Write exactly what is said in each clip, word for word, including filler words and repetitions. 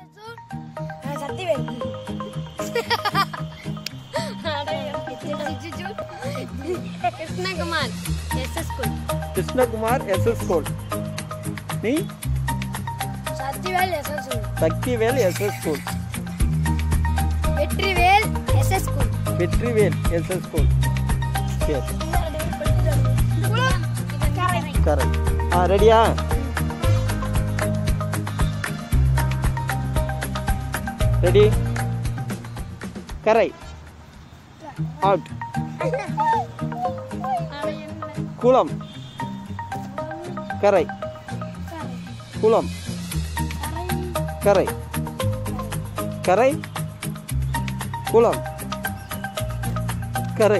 Sakthivel. Krishnakumar SS school. Krishnakumar SS school. நீ? Sakthivel SS school. Sakthivel SS school. Vetrivel SS school. Vetrivel SS school. சரி, correct. ஆ, ரெடியா? Ready? கரை. அவுட். குளம். கரை. குளம். கரை. கரை. குளம். கரை.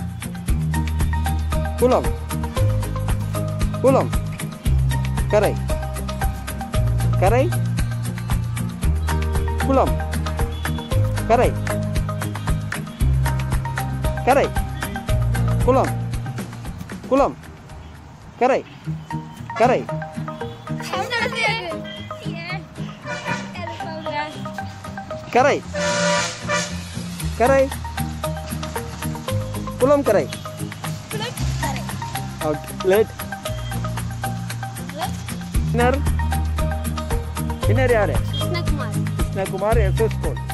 குளம். குளம். கரை. கரை. குளம். கரை. கரை. குளம். குளம். கரை. கரை. கரை. கரை. குளம். கரை. அவுட். லேட். வின்னர். வின்னர் யாரு? கிருஷ்ணகுமார். Krishnakumar SS school.